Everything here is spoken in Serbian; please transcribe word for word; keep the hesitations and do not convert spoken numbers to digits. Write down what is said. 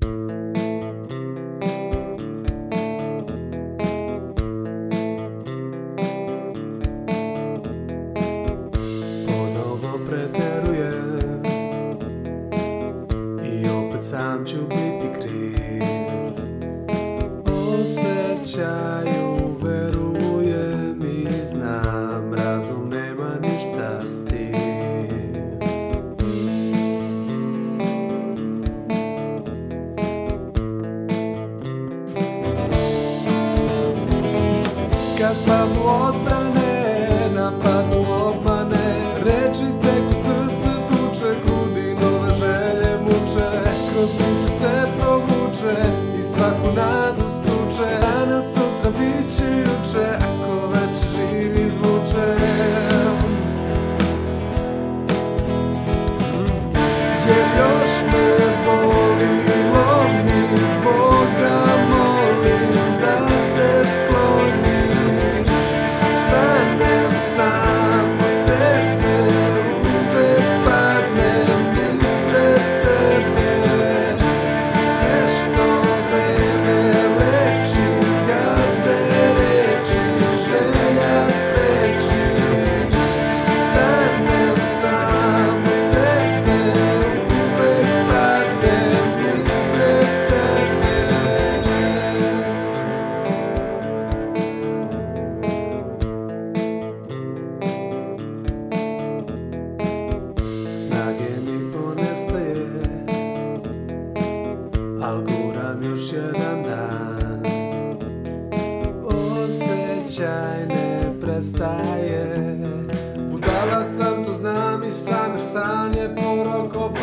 Preterujem i opet sam ću biti kriv. Osjećaju, verujem i znam, razum nema ništa s tim. Kad padnu odbrane, napadnu obmane, reči teku, srce tuče, grudi nove želje muče, kroz misli se provuče i svaku nadu stuče. Danas sutra bit će juče, ako veče živ izvučem. Jer još me boli, lomi, Boga molim da te skloni. Stanem sam od sebe, uvek padnem ispred tebe. Sve što vreme leči, gaze reči, želja spreči. Stanem sam od sebe, uvek padnem ispred tebe. Snage mi ponestaje, al guram još jedan dan. Osjećaj ne prestaje, budala sam, to znam i sam, jer san je porok.